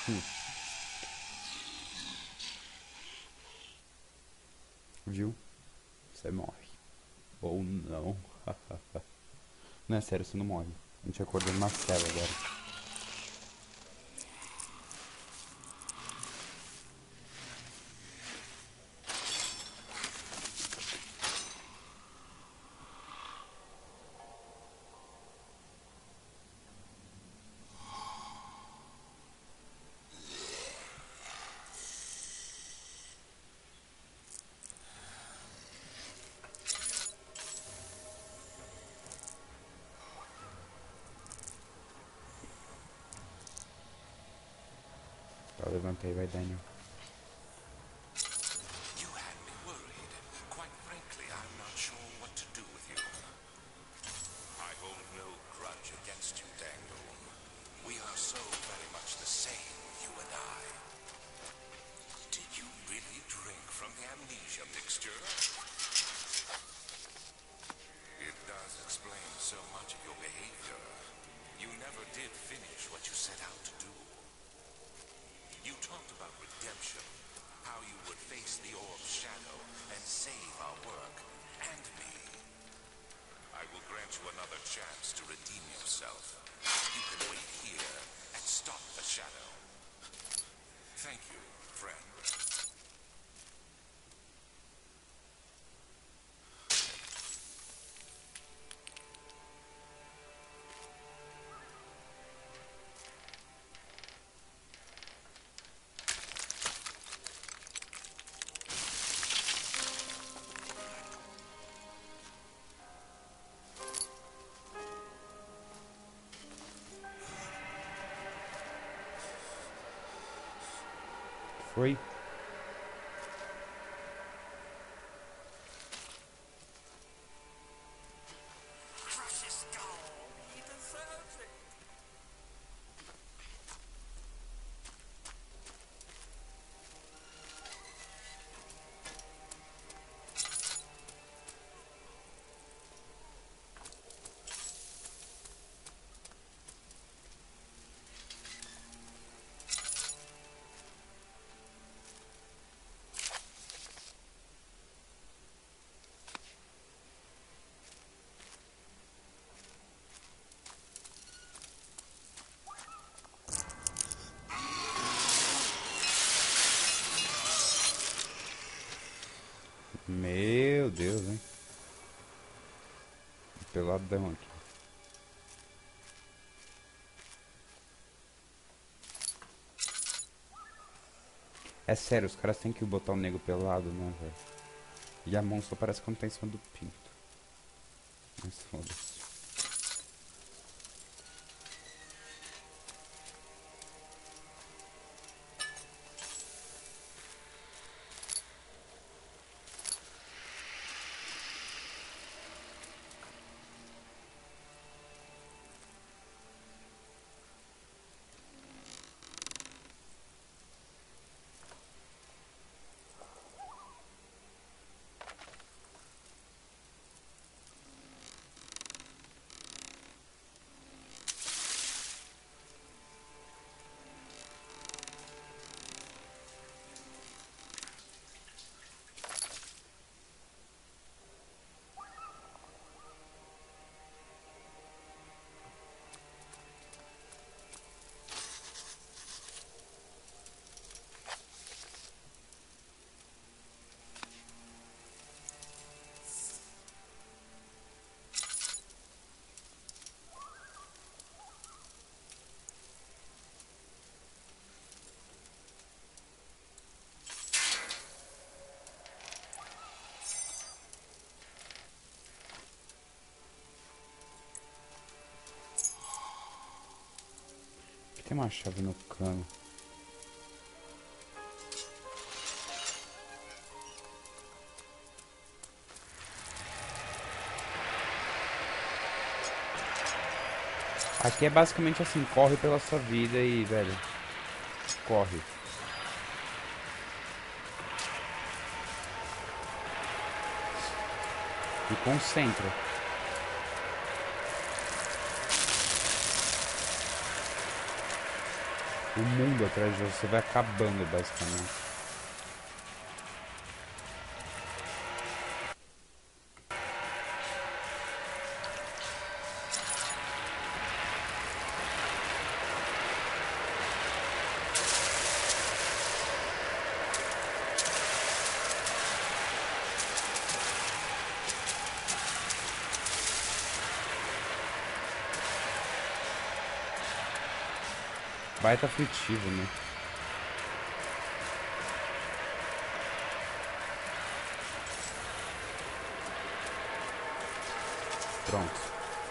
Viu? Você morre. Ou não. Não é sério, você não morre. A gente acordou numa cela agora. Tá, levanta aí, vai, Daniel. You had me worried. Quite frankly, I'm not sure what to do with you. I hold no grudge against you, Daniel. We are so very much the same, you and I. Did you really drink from the amnesia mixture? It does explain so much of your behavior. You never did finish what you set out to do. You talked about redemption, how you would face the orb's shadow and save our work, and me. I will grant you another chance to redeem yourself. You can wait here and stop the shadow. Thank you, friend. Foi? Crush his skull. He deserves it. Meu Deus, hein? Peladão aqui. É sério, os caras têm que botar o nego pelado, né, velho? E a mão só parece quando tá em cima do pinto. Mas foda-se. Tem uma chave no cano. Aqui é basicamente assim, corre pela sua vida e, velho, corre. E concentra. O mundo atrás de você vai acabando, basicamente. Baita aflitivo, né? Pronto.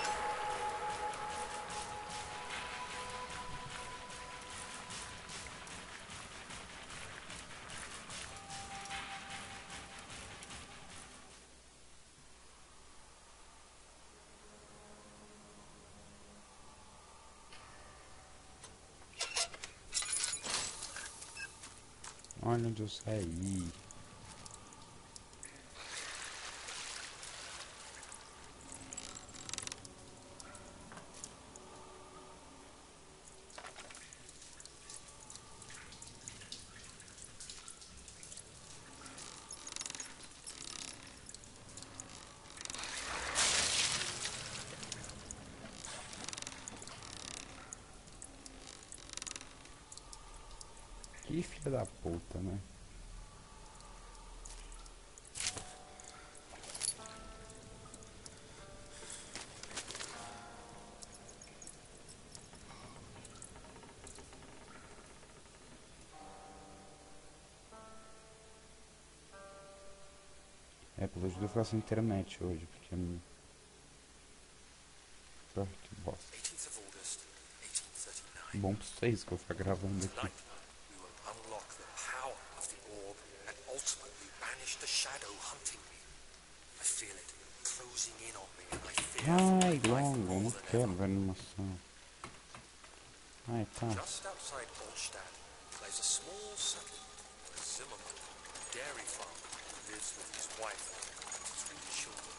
Olha onde eu saí. Que filha da puta, né? É, pelo jeito eu vou ficar sem internet hoje, porque... Ah, que bosta. 18th of August, 1839. Bom pra vocês que eu vou ficar gravando aqui. Tonight, we will unlock the power of the orb and ultimately banish the shadow hunting me. I feel it closing in on me and I fear for my Ai, life longo, more não than quero ever. ver animação. Ai, tá. Just outside Olstadt lies a small settlement where Zimmerman, a dairy farmer, lives with his wife and 3 children.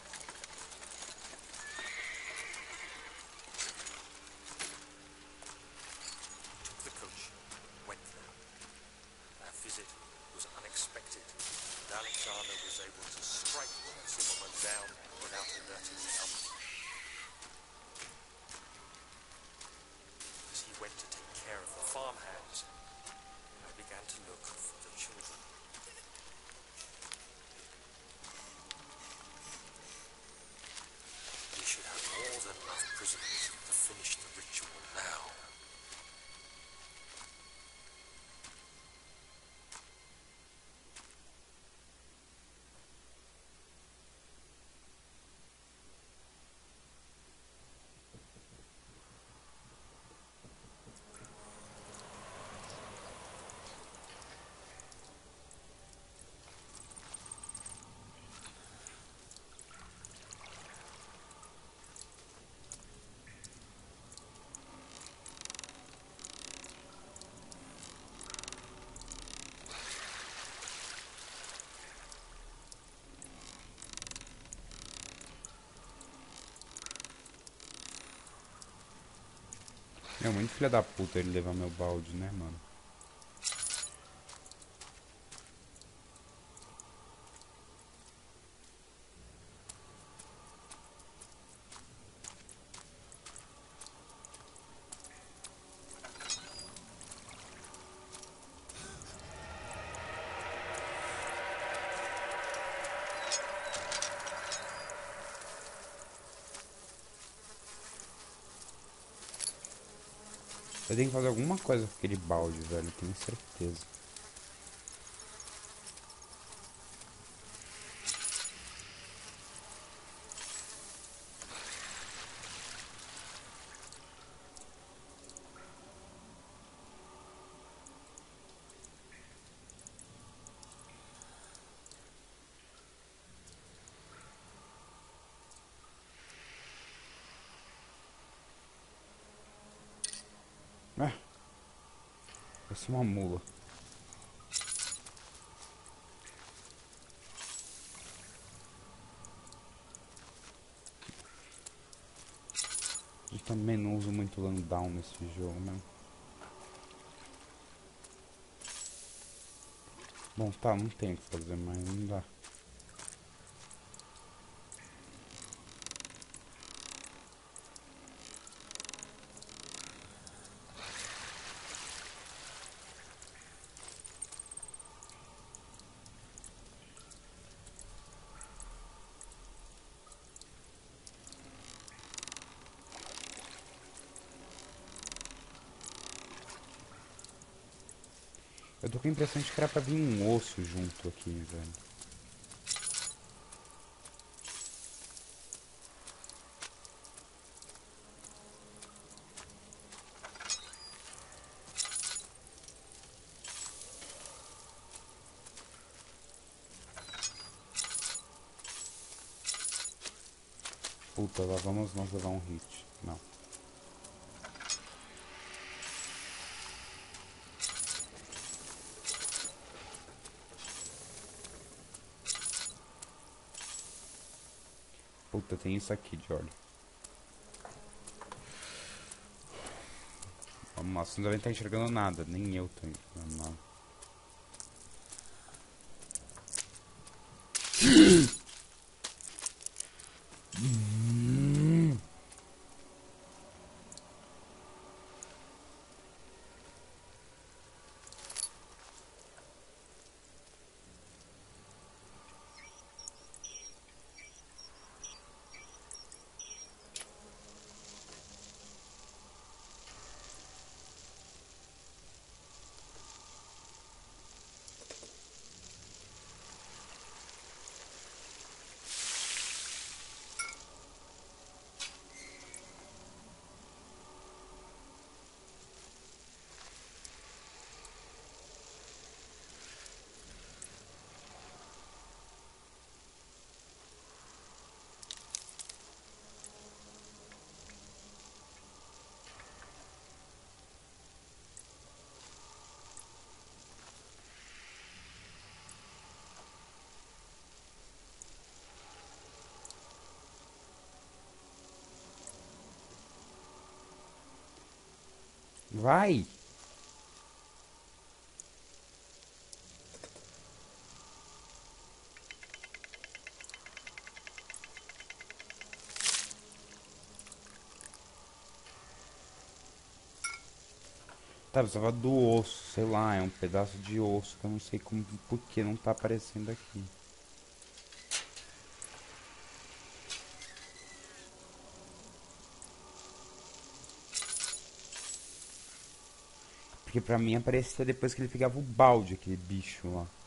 Took the coach, went there. Our visit was unexpected, and Alexander was able to strike Zimmerman down without alerting the others. As he went to take care of the farmhands, I began to look for the children. We should have more than enough prisoners to finish the ritual now. É muito filha da puta ele levar meu balde, né, mano? Eu tenho que fazer alguma coisa com aquele balde, velho, eu tenho certeza. Ah, parece uma mula. Eu também não uso muito Landdown nesse jogo, né? Bom, tá, não tem o que fazer, mas não dá. Eu tô com a impressão de que era pra vir um osso junto aqui, velho. Puta, lá vamos nós levar um hit. Não. Puta, tem isso aqui, Jordan. Vamos lá, você não deve estar enxergando nada. Nem eu tô enxergando nada. Vai! Tá, precisava do osso, sei lá, é um pedaço de osso que eu não sei como, por que não tá aparecendo aqui. Porque pra mim aparecia depois que ele pegava o balde, aquele bicho lá.